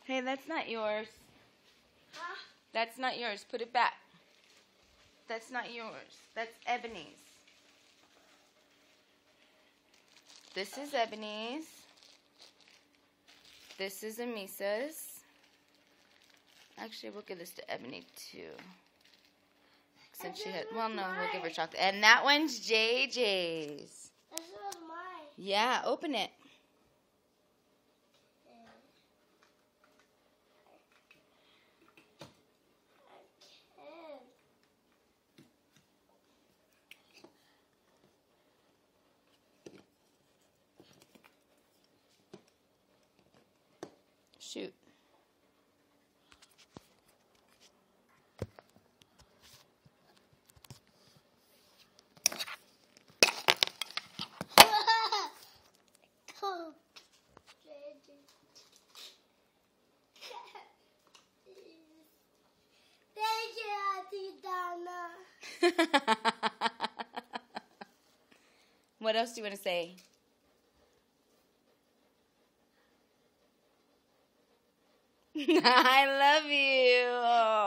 Hey, that's not yours. Huh? That's not yours. Put it back. That's not yours. That's Ebony's. This is Ebony's. This is Amisa's. Actually, we'll give this to Ebony too. Since she had, well, no, we'll give her chocolate. And that one's JJ's. This was mine. Yeah, open it. Shoot. Thank you, Auntie Donna. What else do you want to say? I love you.